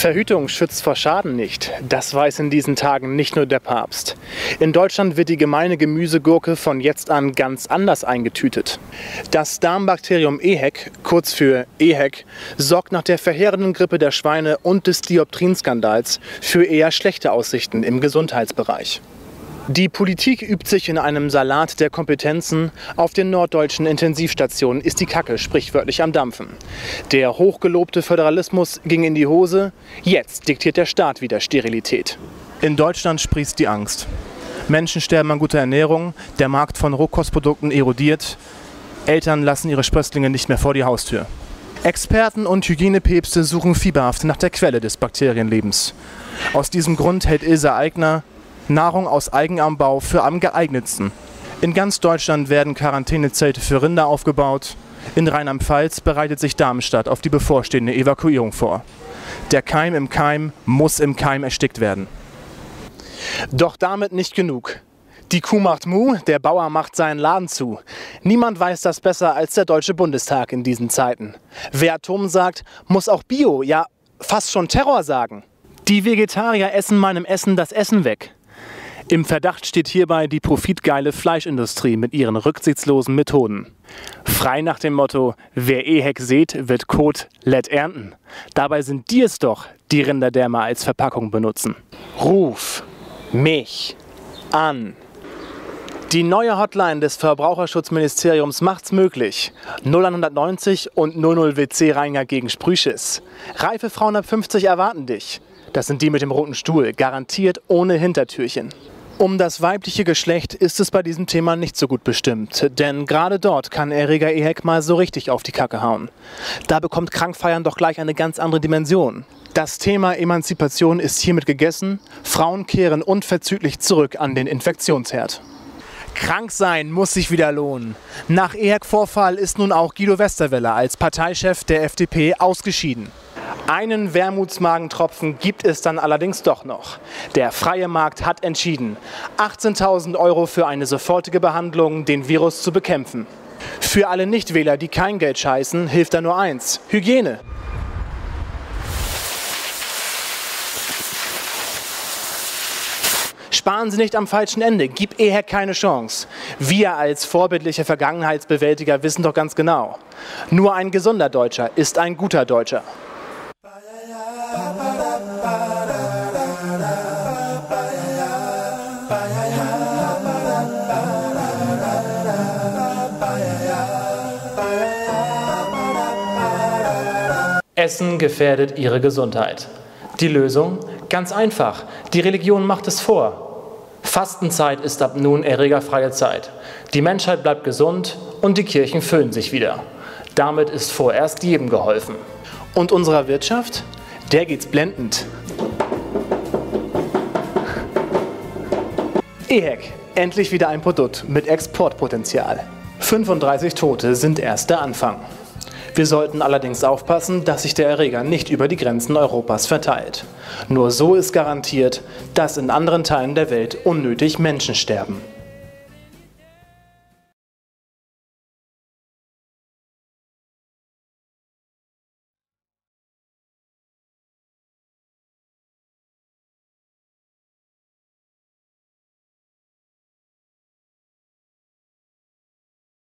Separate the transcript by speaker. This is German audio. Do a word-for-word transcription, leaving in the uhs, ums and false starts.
Speaker 1: Verhütung schützt vor Schaden nicht. Das weiß in diesen Tagen nicht nur der Papst. In Deutschland wird die gemeine Gemüsegurke von jetzt an ganz anders eingetütet. Das Darmbakterium EHEC, kurz für EHEC, sorgt nach der verheerenden Grippe der Schweine und des Dioptrinskandals für eher schlechte Aussichten im Gesundheitsbereich. Die Politik übt sich in einem Salat der Kompetenzen. Auf den norddeutschen Intensivstationen ist die Kacke sprichwörtlich am Dampfen. Der hochgelobte Föderalismus ging in die Hose. Jetzt diktiert der Staat wieder Sterilität. In Deutschland sprießt die Angst. Menschen sterben an guter Ernährung, der Markt von Rohkostprodukten erodiert. Eltern lassen ihre Sprösslinge nicht mehr vor die Haustür. Experten und Hygienepäpste suchen fieberhaft nach der Quelle des Bakterienlebens. Aus diesem Grund hält Ilse Aigner Nahrung aus Eigenanbau für am geeignetsten. In ganz Deutschland werden Quarantänezelte für Rinder aufgebaut. In Rheinland-Pfalz bereitet sich Darmstadt auf die bevorstehende Evakuierung vor. Der Keim im Keim muss im Keim erstickt werden. Doch damit nicht genug. Die Kuh macht Mu, der Bauer macht seinen Laden zu. Niemand weiß das besser als der Deutsche Bundestag in diesen Zeiten. Wer Atom sagt, muss auch Bio, ja fast schon Terror sagen. Die Vegetarier essen meinem Essen das Essen weg. Im Verdacht steht hierbei die profitgeile Fleischindustrie mit ihren rücksichtslosen Methoden. Frei nach dem Motto, wer EHEC sät, wird Kot let ernten. Dabei sind die es doch, die Rinderdärme als Verpackung benutzen. Ruf mich an. Die neue Hotline des Verbraucherschutzministeriums macht's möglich. null neunzig und null null W C-Reiniger gegen Sprühschiss. Reife Frauen ab fünfzig erwarten dich. Das sind die mit dem roten Stuhl, garantiert ohne Hintertürchen. Um das weibliche Geschlecht ist es bei diesem Thema nicht so gut bestimmt, denn gerade dort kann Erreger EHEC mal so richtig auf die Kacke hauen. Da bekommt Krankfeiern doch gleich eine ganz andere Dimension. Das Thema Emanzipation ist hiermit gegessen, Frauen kehren unverzüglich zurück an den Infektionsherd. Krank sein muss sich wieder lohnen. Nach EHEC-Vorfall ist nun auch Guido Westerwelle als Parteichef der F D P ausgeschieden. Einen Wermutsmagentropfen gibt es dann allerdings doch noch. Der freie Markt hat entschieden. achtzehntausend Euro für eine sofortige Behandlung, den Virus zu bekämpfen. Für alle Nichtwähler, die kein Geld scheißen, hilft da nur eins: Hygiene. Sparen Sie nicht am falschen Ende, gib EHEC keine Chance. Wir als vorbildliche Vergangenheitsbewältiger wissen doch ganz genau: Nur ein gesunder Deutscher ist ein guter Deutscher. Essen gefährdet ihre Gesundheit. Die Lösung? Ganz einfach. Die Religion macht es vor. Fastenzeit ist ab nun erregerfreie Zeit. Die Menschheit bleibt gesund und die Kirchen füllen sich wieder. Damit ist vorerst jedem geholfen. Und unserer Wirtschaft? Der geht's blendend. EHEC, endlich wieder ein Produkt mit Exportpotenzial. fünfunddreißig Tote sind erst der Anfang. Wir sollten allerdings aufpassen, dass sich der Erreger nicht über die Grenzen Europas verteilt. Nur so ist garantiert, dass in anderen Teilen der Welt unnötig Menschen sterben.